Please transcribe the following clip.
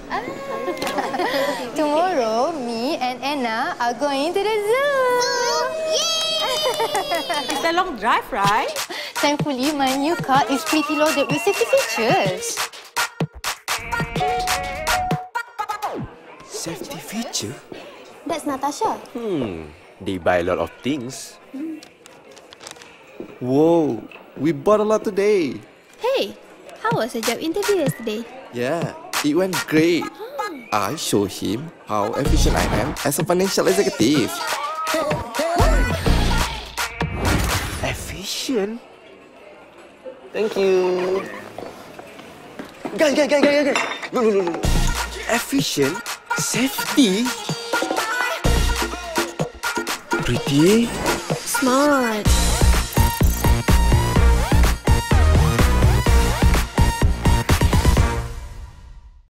Tomorrow, me and Anna are going to the zoo. It's a long drive, right? Thankfully, my new car is pretty loaded with safety features. Safety feature? That's Natasha. They buy a lot of things. Whoa, we bought a lot today. Hey, how was your job interview yesterday? Yeah, it went great. I showed him how efficient I am as a financial executive. Efficient? Thank you. Guys. Look. Efficient? Safety? Pretty? Smart.